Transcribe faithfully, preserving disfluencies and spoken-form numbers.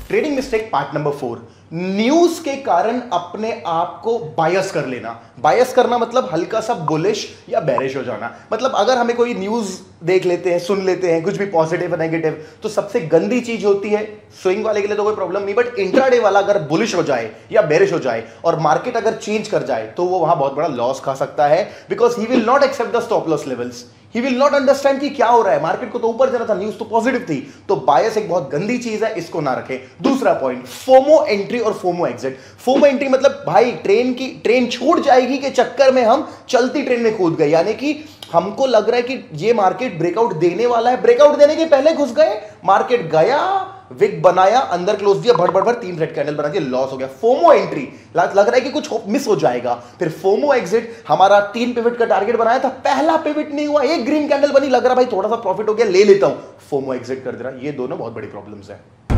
Trading mistake part number four, news के कारण अपने आप को बायस कर लेना। बायस करना मतलब हल्का सा बुलिश या बेरिश हो जाना। मतलब अगर हमें कोई न्यूज देख लेते हैं, सुन लेते हैं, कुछ भी पॉजिटिव या नेगेटिव, तो सबसे गंदी चीज होती है, स्विंग वाले के लिए तो कोई प्रॉब्लम नहीं, बट इंट्राडे वाला अगर बुलिश हो जाए या बेरिश हो जाए और मार्केट अगर चेंज कर जाए तो वो वहां बहुत बड़ा लॉस खा सकता है, because he will not accept the stop loss levels. He will not understand कि क्या हो रहा है, मार्केट को तो ऊपर जाना था, न्यूज तो पॉजिटिव थी। तो बायस एक बहुत गंदी चीज है, इसको ना रखें। दूसरा पॉइंट, फोमो एंट्री और फोमो एग्जिट। फोमो एंट्री मतलब भाई ट्रेन की ट्रेन छूट जाएगी के चक्कर में हम चलती ट्रेन में कूद गए, यानी कि हमको लग रहा है कि ये मार्केट ब्रेकआउट देने वाला है, ब्रेकआउट देने के पहले घुस गए, मार्केट गया, विक बनाया, अंदर क्लोज दिया, भर भर भर तीन रेड कैंडल बना दिया, लॉस हो गया। फोमो एंट्री, लग रहा है कि कुछ मिस हो जाएगा। फिर फोमो एग्जिट, हमारा तीन पिवट का टारगेट बनाया था, पहला पिवट नहीं हुआ, एक ग्रीन कैंडल बनी, लग रहा भाई थोड़ा सा प्रॉफिट हो गया, ले लेता हूं, फोमो एग्जिट कर दे रहा। ये दोनों बहुत बड़ी प्रॉब्लम्स है।